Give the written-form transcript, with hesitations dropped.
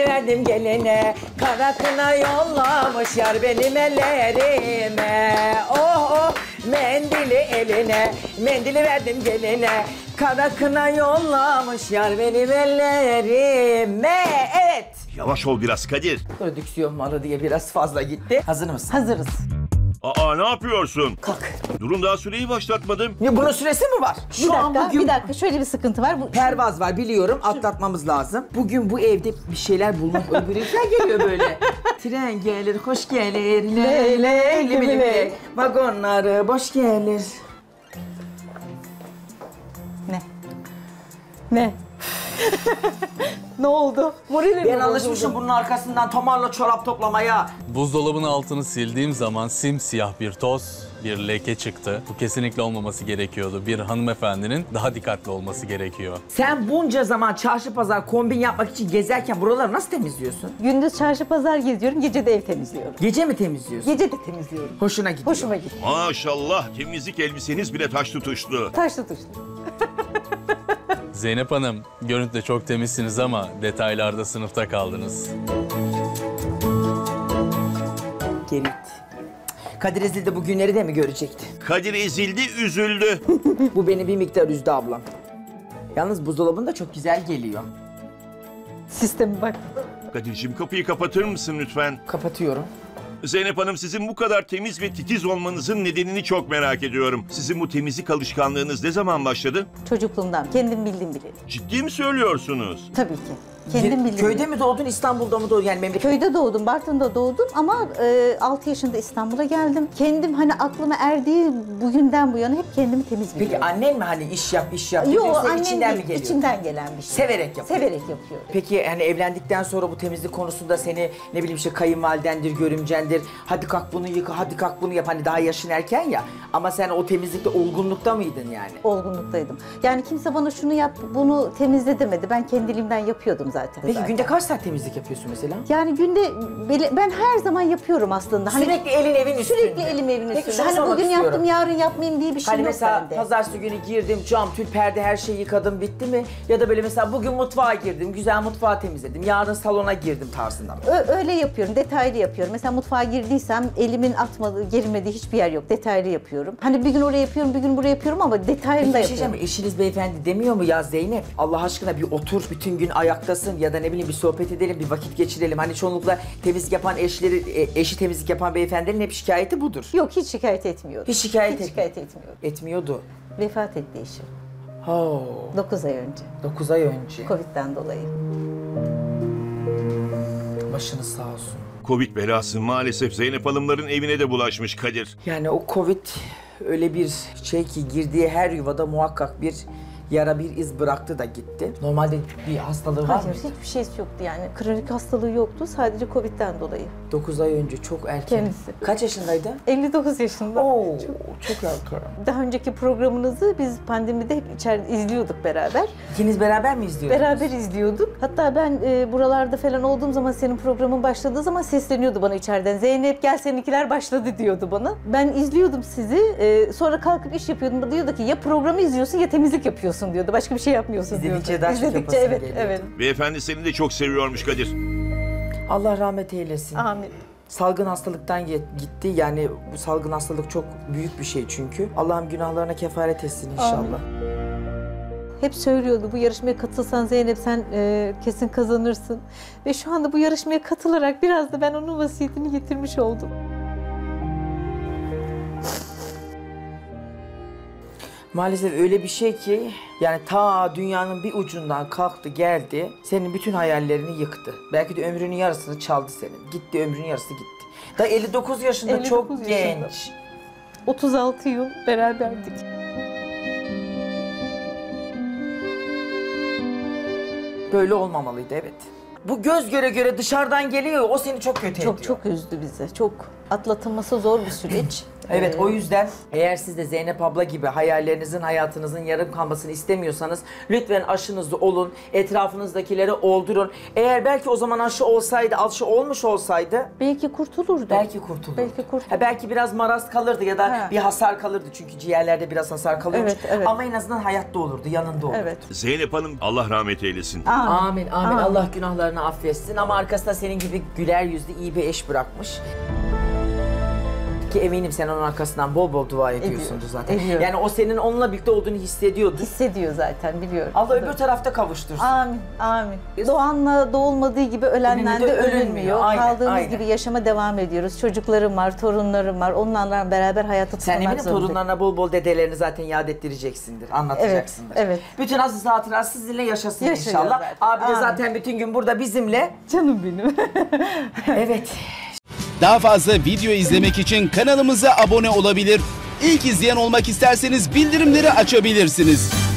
verdim geline, kara kına yollamış yar benim ellerime. Oh oh, mendili eline, mendili verdim geline, kara kına yollamış yar benim ellerime. Evet. Yavaş ol biraz Kadir. Prodüksiyon malı diye biraz fazla gitti. Hazır mısın? Hazırız. Aa, ne yapıyorsun? Kalk. Durun, daha süreyi başlatmadım. Ya bunun süresi mi var? Bir dakika şöyle bir sıkıntı var. Pervaz var biliyorum, atlatmamız lazım. Bugün bu evde bir şeyler bulmak güzel geliyor böyle. Tren gelir, hoş gelir, ley ley, vagonları boş gelir. Ne? Ne oldu? Moralim Ben mi alışmışım bozuldu? bunun arkasından tomarla çorap toplamaya. Buzdolabının altını sildiğim zaman simsiyah bir toz, bir leke çıktı. Bu kesinlikle olmaması gerekiyordu. Bir hanımefendinin daha dikkatli olması gerekiyor. Sen bunca zaman çarşı pazar kombin yapmak için gezerken buraları nasıl temizliyorsun? Gündüz çarşı pazar geziyorum, gece de ev temizliyorum. Gece mi temizliyorsun? Gece de temizliyorum. Hoşuna gidiyor. Hoşuma gitti. Maşallah, temizlik elbiseniz bile taş tutuşlu. Taşlı tuşlu. Zeynep Hanım, görüntüde çok temizsiniz ama detaylarda sınıfta kaldınız. Gerit. Kadir Ezil de bu günleri de mi görecekti? Kadir ezildi, üzüldü. Bu beni bir miktar üzdü ablam. Yalnız buzdolabında çok güzel geliyor. Sistemi bak. Kadir'cim, kapıyı kapatır mısın lütfen? Kapatıyorum. Zeynep Hanım, sizin bu kadar temiz ve titiz olmanızın nedenini çok merak ediyorum. Sizin bu temizlik alışkanlığınız ne zaman başladı? Çocukluğumdan. Kendim bildim bile. Ciddi mi söylüyorsunuz? Tabii ki. Kendim bildim Köyde bile. mi doğdun, İstanbul'da mı doğdun? Yani memleket... Köyde doğdum, Bartın'da doğdum ama 6 yaşında İstanbul'a geldim. Kendim hani aklıma erdiği bugünden bu yana hep kendimi temiz biliyorum. Peki annen mi hani iş yap Yok, yoksa annem içinden mi değil, geliyor? içimden gelen bir şey. Severek yapıyor. Severek yapıyorum. Peki yani evlendikten sonra bu temizlik konusunda seni ne bileyim işte kayınvalidendir, görümcendir. Hadi kalk bunu yıka, hadi kalk bunu yap. Hani daha yaşın erken ya. Ama sen o temizlikte olgunlukta mıydın yani? Olgunluktaydım. Yani kimse bana şunu yap, bunu temizle demedi. Ben kendiliğimden yapıyordum zaten. Peki günde kaç saat temizlik yapıyorsun mesela? Yani günde ben her zaman yapıyorum aslında. Hani Sürekli elin evin üstünde. sürekli elim evin Peki üstünde. şunu Hani sormak bugün istiyorum. yaptım, yarın yapmayayım diye bir şey Hani yok mesela bende. pazartesi günü girdim, cam, tül, perde her şeyi yıkadım, bitti mi? Ya da böyle mesela bugün mutfağa girdim, güzel mutfağı temizledim, yarın salona girdim tarzında mı? Öyle yapıyorum, detaylı yapıyorum. Mesela mutfağa girdiysem elimin atmadığı, girmediği hiçbir yer yok. Detaylı yapıyorum. Hani bir gün oraya yapıyorum, bir gün buraya yapıyorum ama detaylı Peki da bir şey yapıyorum. diyeceğim, eşiniz beyefendi demiyor mu ya Zeynep? Allah aşkına bir otur, bütün gün ayaktasın ya da ne bileyim bir sohbet edelim, bir vakit geçirelim. Hani çoğunlukla temizlik yapan eşi temizlik yapan beyefendilerin hep şikayeti budur. Yok, hiç şikayet etmiyorum. Hiç şikayet etmiyorum. Etmiyordu. Vefat etti eşim. Oh, 9 ay önce. 9 ay önce. Covid'den dolayı. Başınız sağ olsun. Covid belası maalesef Zeynep Hanımların evine de bulaşmış Kadir. Yani o Covid öyle bir şey ki girdiği her yuvada muhakkak bir yara, bir iz bıraktı da gitti. Normalde bir hastalığı var mı? Hayır, hiçbir şeysi yoktu yani. Kronik hastalığı yoktu. Sadece Covid'den dolayı. 9 ay önce çok erken. Kendisi. Kaç yaşındaydı? 59 yaşında. Oo, çok erken. Daha önceki programınızı biz pandemide hep içeride izliyorduk beraber. İkiniz beraber mi izliyordunuz? Beraber izliyorduk. Hatta ben buralarda falan olduğum zaman, senin programın başladığı zaman sesleniyordu bana içeriden. Zeynep gel, seninkiler başladı diyordu bana. Ben izliyordum sizi. Sonra kalkıp iş yapıyordum. Diyordu ki ya programı izliyorsun ya temizlik yapıyorsun diyordu. Başka bir şey yapmıyorsun diyordu. İzledikçe daha çok İzledikçe yapasın evet, geliyordu. evet. Beyefendi seni de çok seviyormuş Kadir. Allah rahmet eylesin. Amin. Salgın hastalıktan gitti. Yani bu salgın hastalık çok büyük bir şey çünkü. Allah'ım günahlarına kefaret etsin inşallah. Amin. Hep söylüyordu, bu yarışmaya katılsan Zeynep sen kesin kazanırsın. Ve şu anda bu yarışmaya katılarak biraz da ben onun vasiyetini getirmiş oldum. Maalesef öyle bir şey ki yani ta dünyanın bir ucundan kalktı geldi, senin bütün hayallerini yıktı. Belki de ömrünün yarısını çaldı senin. Gitti, ömrünün yarısı gitti. Da 59 yaşında 59 çok yaşında. genç. 36 yıl beraberdik. Böyle olmamalıydı evet. Bu göz göre göre dışarıdan geliyor, o seni çok kötü ediyor. Çok üzdü bizi. Çok atlatılması zor bir süreç. Evet, o yüzden eğer siz de Zeynep abla gibi hayallerinizin, hayatınızın yarım kalmasını istemiyorsanız lütfen aşınızı olun, etrafınızdakileri oldurun. Eğer belki o zaman aşı olsaydı, aşı olmuş olsaydı Belki kurtulurdu. belki kurtulurdu. Belki kurtulurdu. Belki biraz maraz kalırdı ya da Ha. bir hasar kalırdı çünkü ciğerlerde biraz hasar kalıyormuş. Evet, evet. Ama en azından hayatta olurdu, yanında olurdu. Evet. Zeynep Hanım Allah rahmet eylesin. Amin, amin. Amin. Allah günahlarını affetsin ama arkasında senin gibi güler yüzlü iyi bir eş bırakmış. Ki eminim sen onun arkasından bol bol dua ediyorsundur zaten. ediyorum. Yani o senin onunla birlikte olduğunu hissediyordu. Hissediyor zaten, biliyorum. Allah öbür tarafta kavuştursun. Amin, amin. Doğanla doğulmadığı gibi ölenden de ölünmüyor. Aynen, Kaldığımız aynen. gibi yaşama devam ediyoruz. Çocuklarım var, torunlarım var. Onlarla beraber hayatı Sen tutmak eminim zorundayım. torunlarına bol bol dedelerini zaten yad ettireceksindir, anlatacaksındır. Evet, evet. Bütün aziz hatıra sizinle yaşasın Yaşıyor inşallah. zaten. Abi de Amin. zaten bütün gün burada bizimle. Canım benim. Evet. Daha fazla video izlemek için kanalımıza abone olabilir. İlk izleyen olmak isterseniz bildirimleri açabilirsiniz.